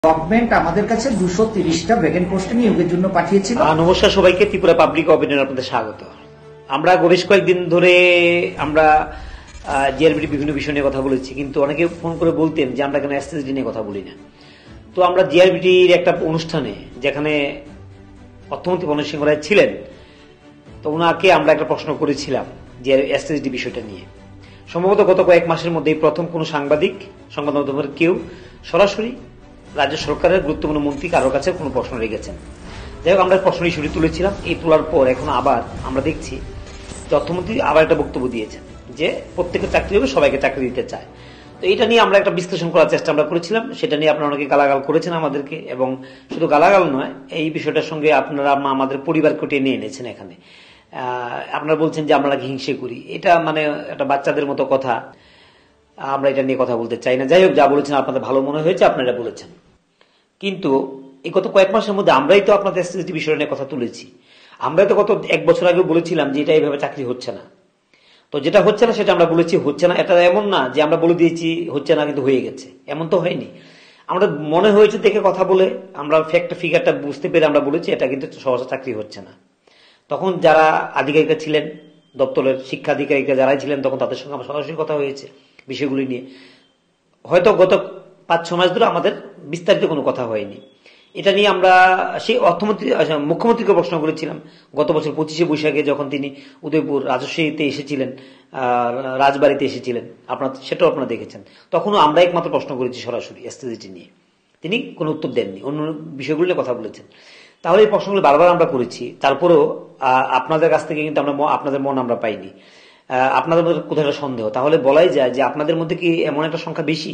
Government আমাদের কাছে 230টা vacant post নিয়োগের জন্য পাঠিয়েছিল। নমস্কার সবাইকে, ত্রিপুরা পাবলিক অপিনিয়ন আপনাদের স্বাগত। আমরা বেশ কয়েকদিন ধরে আমরা জিআরবিটি বিভিন্ন বিষয় নিয়ে কথা বলেছি, কিন্তু অনেকে ফোন করে বলতেন যে আমরা কেন এসএসডি নিয়ে কথা বলি না। তো আমরা জিআরবিটির একটা অনুষ্ঠানে, যেখানে অর্থমন্ত্রী মনোজ সিংহ রায় ছিলেন, তো ওনাকে আমরা একটা প্রশ্ন করেছিলাম যে এসএসডি বিষয়টা নিয়ে। সম্ভবত গত কয়েক মাসের মধ্যেই প্রথম কোনো সাংবাদিক, সংবাদ মাধ্যমের কেউ সরাসরি রাজ্য সরকারের গুরুত্বপূর্ণ মন্ত্রী কারোর কাছে কোনো প্রশ্ন রেখেছেন। যাই হোক, আমরা প্রশ্ন ইস্যুটি তুলেছিলাম। এই তোলার পর এখন আবার আমরা দেখছি যে অর্থমন্ত্রী আবার একটা বক্তব্য দিয়েছেন যে প্রত্যেকের চাকরি হবে, সবাইকে চাকরি দিতে চায়। তো এটা নিয়ে আমরা একটা বিশ্লেষণ করার চেষ্টা আমরা করেছিলাম। সেটা নিয়ে আপনারা অনেকে গালাগাল করেছেন আমাদেরকে, এবং শুধু গালাগাল নয়, এই বিষয়টার সঙ্গে আপনারা আমাদের পরিবারকে টেনে এনেছেন এখানে। আপনারা বলছেন যে আমরা নাকি হিংসে করি। এটা মানে একটা বাচ্চাদের মতো কথা, আমরা এটা নিয়ে কথা বলতে চাই না। যাই হোক, যা বলেছেন আপনাদের ভালো মনে হয়েছে, আপনারা বলেছেন। কিন্তু এই গত কয়েক মাসের মধ্যে আমরাই তো আপনাদের এসএসডি বিষয় নিয়ে কথা তুলেছি। আমরাই তো গত এক বছর আগে বলেছিলাম যে এটা এইভাবে চাকরি হচ্ছে না। তো যেটা হচ্ছে না সেটা আমরা বলেছি হচ্ছে না। এটা এমন না যে আমরা বলে দিয়েছি হচ্ছে না কিন্তু হয়ে গেছে, এমন তো হয়নি। আমরা মনে হয়েছে দেখে কথা বলে আমরা ফ্যাক্ট ফিগারটা বুঝতে পেরে আমরা বলেছি এটা কিন্তু সহজে চাকরি হচ্ছে না। তখন যারা আধিকারিকরা ছিলেন, দপ্তরের শিক্ষা আধিকারিকরা যারাই ছিলেন, তখন তাদের সঙ্গে আমার সরাসরি কথা হয়েছে বিষয়গুলি নিয়ে। হয়তো গত 5-6 মাস ধরে আমাদের বিস্তারিত কোনো কথা হয়নি। এটা নিয়ে আমরা সেই মুখ্যমন্ত্রীকে প্রশ্ন করেছিলাম গত বছর 25শে বৈশাখে, যখন তিনি উদয়পুর রাজস্বীতে এসেছিলেন, রাজবাড়িতে এসেছিলেন, সেটাও আপনারা দেখেছেন। তখনও আমরা একমাত্র প্রশ্ন করেছি সরাসরি এসএসডি নিয়ে, তিনি কোনো উত্তর দেননি, অন্য বিষয়গুলো নিয়ে কথা বলেছেন। তাহলে এই প্রশ্নগুলো বারবার আমরা করেছি, তারপরেও আপনাদের কাছ থেকে কিন্তু আমরা আপনাদের মন আমরা পাইনি। আপনাদের মধ্যে কোথাও একটা সন্দেহ, তাহলে বলাই যায় যে আপনাদের মধ্যে কি এমন একটা সংখ্যা বেশি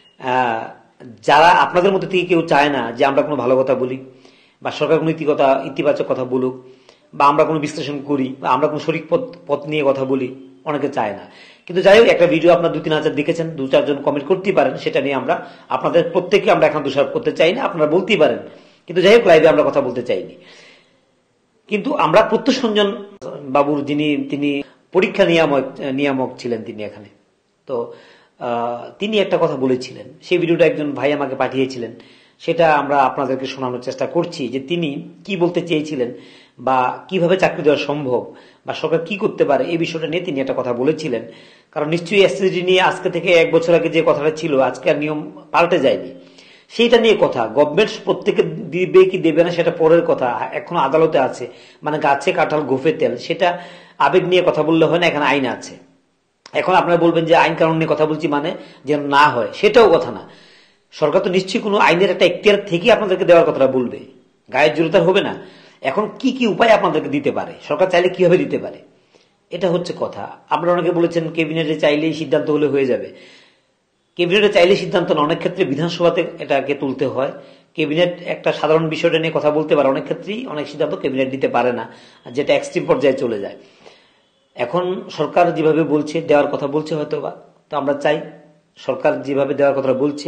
যারা আপনাদের মধ্যে থেকে কেউ চায় না যে আমরা কোনো ভালো কথা বলি, বা সরকার কোনো ইতিবাচক কথা বলুক, বা আমরা কোনো বিশ্লেষণ করি, বা আমরা কোনো সঠিক পথ নিয়ে কথা বলি, অনেকে চায় না। কিন্তু যাই হোক, একটা ভিডিও আপনার 2-3 হাজার দেখেছেন, 2-4 জন কমেন্ট করতেই পারেন, সেটা নিয়ে আমরা আপনাদের প্রত্যেককে আমরা এখন দোষারোপ করতে চাই না, আপনারা বলতেই পারেন। কিন্তু যাই হোক, লাইভে আমরা কথা বলতে চাইনি। কিন্তু আমরা প্রত্যুষ রঞ্জন বাবুর তিনি পরীক্ষা নিয়ামক ছিলেন তিনি এখানে, তো তিনি একটা কথা বলেছিলেন, সেই ভিডিওটা একজন ভাই আমাকে পাঠিয়েছিলেন, সেটা আমরা আপনাদেরকে শোনানোর চেষ্টা করছি যে তিনি কি বলতে চেয়েছিলেন, বা কিভাবে চাকরি দেওয়া সম্ভব, বা সরকার কি করতে পারে, এই বিষয়টা নিয়ে তিনি একটা কথা বলেছিলেন। কারণ নিশ্চয়ই এসএসডি নিয়ে আজকে থেকে 1 বছর আগে যে কথাটা ছিল, আজকে আর নিয়ম পাল্টে যায়নি, সেইটা নিয়ে কথা। গভর্নমেন্ট প্রত্যেকে দিবে কি দেবে না সেটা পরের কথা, এখনো আদালতে আছে। মানে গাছে কাঁঠাল গোফে তেল, সেটা আবেগ নিয়ে কথা বললে হয় না, এখানে আইন আছে। এখন আপনারা বলবেন যে আইন কানুন নিয়ে কথা বলছি মানে যেন না হয়, সেটাও কথা না। সরকার তো নিশ্চয়ই কোনো আইনের একটা এখতিয়ার থেকেই আপনাদেরকে দেওয়ার কথাটা বলবে, গায়ের জোরতার হবে না। এখন কি কি উপায় আপনাদেরকে দিতে পারে, সরকার চাইলে কিভাবে দিতে পারে, এটা হচ্ছে কথা। আপনারা অনেকে বলেছেন ক্যাবিনেটে চাইলেই সিদ্ধান্ত হলে হয়ে যাবে। ক্যাবিনেটে চাইলে সিদ্ধান্ত না, অনেক ক্ষেত্রে বিধানসভাতে এটাকে তুলতে হয়। ক্যাবিনেট একটা সাধারণ বিষয়টা নিয়ে কথা বলতে পারে, অনেক ক্ষেত্রেই অনেক সিদ্ধান্ত ক্যাবিনেট দিতে পারে না, যেটা এক্সট্রিম পর্যায়ে চলে যায়। এখন সরকার যেভাবে বলছে, দেওয়ার কথা বলছে হয়তো বা, তো আমরা চাই সরকার যেভাবে দেওয়ার কথা বলছে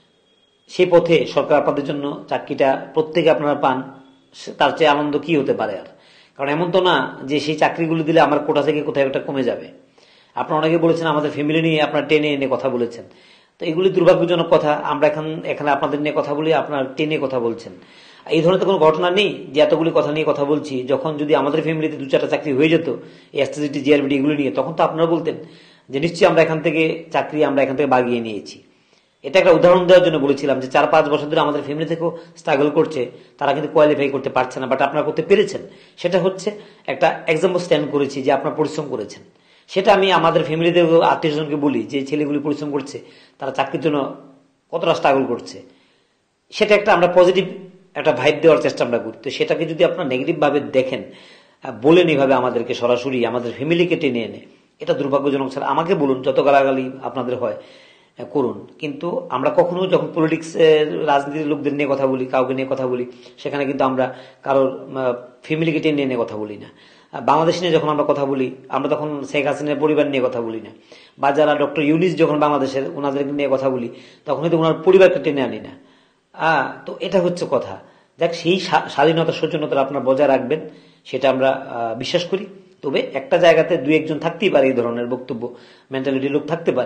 সেই পথে সরকার আপনাদের জন্য চাকরিটা প্রত্যেকে আপনারা পান, তার চেয়ে আনন্দ কি হতে পারে আর। কারণ এমন তো না যে সেই চাকরিগুলো দিলে আমার কোটা থেকে কোথায় একটা কমে যাবে। আপনারা অনেকে বলেছেন আমাদের ফ্যামিলি নিয়ে আপনারা টেনে এনে কথা বলেছেন, তো এগুলি দুর্ভাগ্যজনক কথা। আমরা এখানে আপনাদের নিয়ে কথা বলি, আপনারা টেনে কথা বলছেন। এই ধরনের তো কোনো ঘটনা নেই যে এতগুলি কথা নিয়ে কথা বলছি। যখন যদি আমাদের ফ্যামিলিতে 2-4টা চাকরি হয়ে যেত এসএসডি জিআরবিটি এগুলো নিয়ে, তখন তো আপনারা বলতেন যে নিশ্চয়ই আমরা এখান থেকে বাগিয়ে নিয়েছি। এটা একটা উদাহরণ দেওয়ার জন্য বলেছিলাম যে 4-5 বছর ধরে আমাদের ফ্যামিলি থেকেও স্ট্রাগল করছে, তারা কিন্তু কোয়ালিফাই করতে পারছে না, বাট আপনারা করতে পেরেছেন। সেটা হচ্ছে একটা এক্সাম্পল স্ট্যান্ড করেছি যে আপনারা পরিশ্রম করেছেন। সেটা আমি আমাদের ফ্যামিলিতে 8-জনকে বলি যে ছেলেগুলি পরিশ্রম করছে, তারা চাকরির জন্য কতটা স্ট্রাগল করছে। সেটা একটা আমরা পজিটিভ একটা ভাইব দেওয়ার চেষ্টা আমরা করি। তো সেটাকে যদি আপনারা নেগেটিভ ভাবে দেখেন, বলেন এইভাবে আমাদেরকে সরাসরি আমাদের ফ্যামিলিকে টেনে এনে, এটা দুর্ভাগ্যজনক। স্যার আমাকে বলুন, যত গালাগালি আপনাদের হয় করুন, কিন্তু আমরা কখনো যখন পলিটিক্সের রাজনীতির লোকদের নিয়ে কথা বলি, কাউকে নিয়ে কথা বলি, সেখানে কিন্তু আমরা কারোর ফ্যামিলিকে টেনে এনে কথা বলি না। বাংলাদেশ নিয়ে যখন আমরা কথা বলি, আমরা তখন শেখ হাসিনার পরিবার নিয়ে কথা বলি না, বা যারা ডক্টর ইউনিস যখন বাংলাদেশের ওনাদের নিয়ে কথা বলি, তখন হয়তো ওনার পরিবারকে টেনে আনি না। তো এটা হচ্ছে কথা। দেখ, সেই স্বাধীনতা সৌজন্যতা আপনারা বজায় রাখবেন, সেটা আমরা বিশ্বাস করি। তবে একটা জায়গাতে 2-1 জন থাকতেই পারে, এই ধরনের বক্তব্য মেন্টালিটি লোক থাকতে পারে।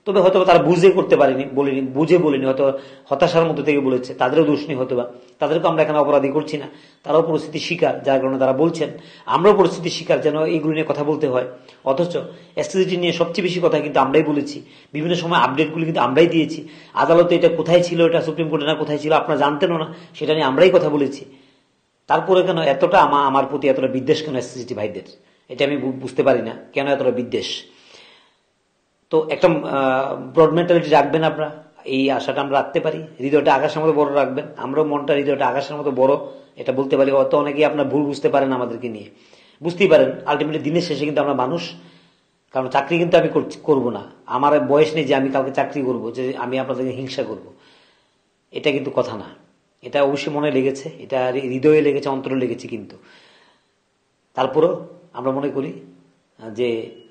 তবে হয়তো তারা বুঝে করতে পারেনি, বুঝে বলিনি, হয়তো হতাশার মধ্যে থেকে বলেছে, তাদেরও দোষ নেই হয়তো বা, তাদেরকে আমরা এখানে অপরাধী করছি না, তারাও পরিস্থিতি শিকার, যার কারণে তারা বলছেন, আমরাও পরিস্থিতি শিকার যেন এইগুলো নিয়ে কথা বলতে হয়। অথচ এসটিজিটি নিয়ে সবচেয়ে বেশি কথা কিন্তু আমরাই বলেছি, বিভিন্ন সময় আপডেটগুলি কিন্তু আমরাই দিয়েছি। আদালতে এটা কোথায় ছিল, এটা সুপ্রিম কোর্টে না কোথায় ছিল আপনারা জানতেনও না, সেটা নিয়ে আমরাই কথা বলেছি। তারপরে কেন এতটা আমার প্রতি এতটা বিদ্বেষ কেন এসটিজিটি ভাইদের, এটা আমি বুঝতে পারি না, কেন এতটা বিদ্বেষ। তো একটা ব্রড মেন্টালিটি রাখবেন আপনারা, এই আশাটা আমরা রাখতে পারি, হৃদয়টা আকাশের মতো বড় রাখবেন, আমরাও মনটা হৃদয়টা আকাশের মতো বড়, এটা বলতে পারি। অত অনেকেই আপনার ভুল বুঝতে পারেন আমাদেরকে নিয়ে, বুঝতেই পারেন আলটিমেটলি দিনের শেষে কিন্তু আমরা মানুষ। কারণ চাকরি কিন্তু আমি করবো না, আমার বয়স নেই যে আমি কাউকে চাকরি করব, যে আমি আপনাদেরকে হিংসা করব, এটা কিন্তু কথা না। এটা অবশ্যই মনে লেগেছে, এটা হৃদয়ে লেগেছে, অন্তরে লেগেছে, কিন্তু তারপরেও আমরা মনে করি যে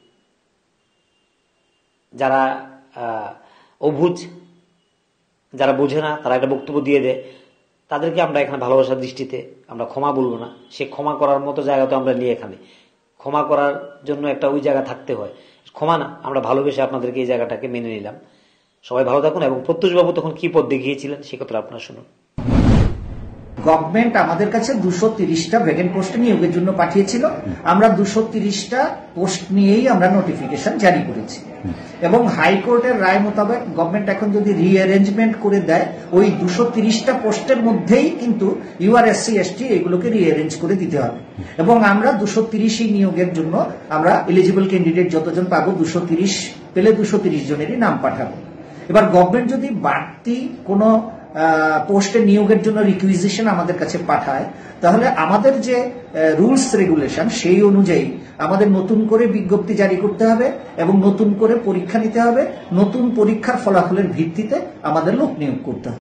যারা অবুঝ, যারা বোঝে না, তারা একটা বক্তব্য দিয়ে দেয়, তাদেরকে আমরা এখানে ভালোবাসার দৃষ্টিতে আমরা ক্ষমা বলবো না। সে ক্ষমা করার মতো জায়গা তো আমরা নিয়ে এখানে, ক্ষমা করার জন্য একটা ওই জায়গা থাকতে হয়, ক্ষমা না, আমরা ভালোবেসে আপনাদেরকে এই জায়গাটাকে মেনে নিলাম। সবাই ভালো থাকুন। এবং প্রত্যুষবাবু তখন কি পথ দেখিয়েছিলেন সে কথা আপনারা শুনুন। গভর্নমেন্ট আমাদের কাছে 230টা ভ্যাকেন্ট পোস্ট নিয়োগের জন্য পাঠিয়েছিল, আমরা 230টা পোস্ট নিয়েই আমরা নোটিফিকেশন জারি করেছি। এবং হাইকোর্টের রায় মোতাবেক গভর্নমেন্ট এখন যদি রিঅ্যারেঞ্জমেন্ট করে দেয়, ওই 230টা পোস্টের মধ্যেই কিন্তু ইউআরএসসি এসটি এগুলোকে রিঅ্যারেঞ্জ করে দিতে হবে। এবং আমরা 230 নিয়োগের জন্য আমরা এলিজিবল ক্যান্ডিডেট যতজন পাবো, 230 পেলে 230 জনেরই নাম পাঠাবো। এবার গভর্নমেন্ট যদি বাড়তি কোনো পোস্টে নিয়োগের জন্য রিকুইজিশন আমাদের কাছে পাঠায়, তাহলে আমাদের যে রুলস রেগুলেশন সেই অনুযায়ী আমাদের নতুন করে বিজ্ঞপ্তি জারি করতে হবে এবং নতুন করে পরীক্ষা নিতে হবে, নতুন পরীক্ষার ফলাফলের ভিত্তিতে আমাদের লোক নিয়োগ করতে হবে।